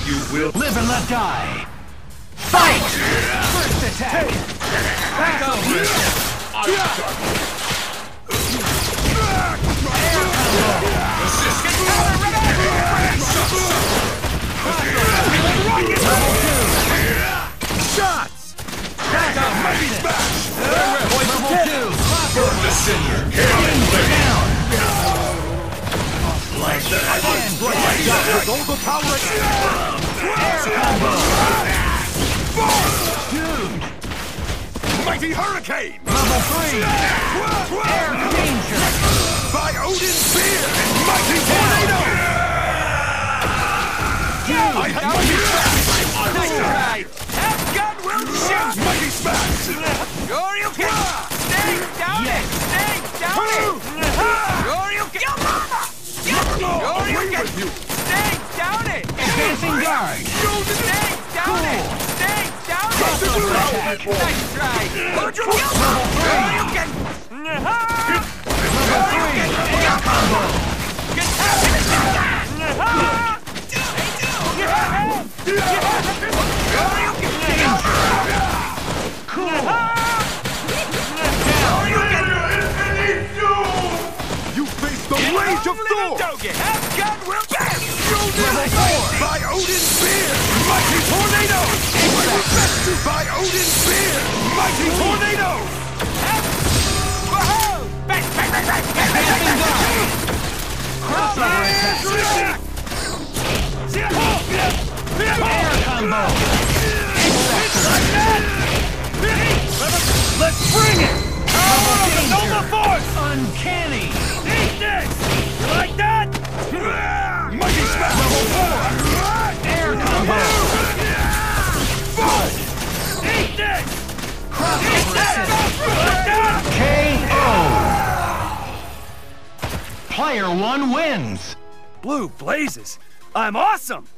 You will Live and let die. Fight! First attack. Back over. Shots! Back up. Mighty smash! Level 2. burn the senior. Down. Like that! With all the power Air combo. Dude! Mighty hurricane! Level 3. Air danger. By Odin's spear! Mighty tornado! I have mighty smash! Nice try! Have gun will shoot! Mighty smash! Sure you can! Stay down it! Stay down it! Sure you can! Your mama! Sure you can! Stay down it! Advancing guard. Stay down it! Stay down it! Nice try! Hold your Level 3. Sure you can! Level 3. Air combo. You face the rage of Thor! Have gun will get! Level 4. By Odin's spear! Mighty tornado! By Odin's spear! Mighty tornado! Whoa! Bang, bang, bang, bang! Advancing guard. Crossover attack. Air combo. Let's bring it! Level Nova danger. Force! Uncanny. Eat this! You like that? Mighty smash! Level 4. Air combo. Eat this! Crossover attack. KO. Player 1 wins. Blue blazes! I'm awesome!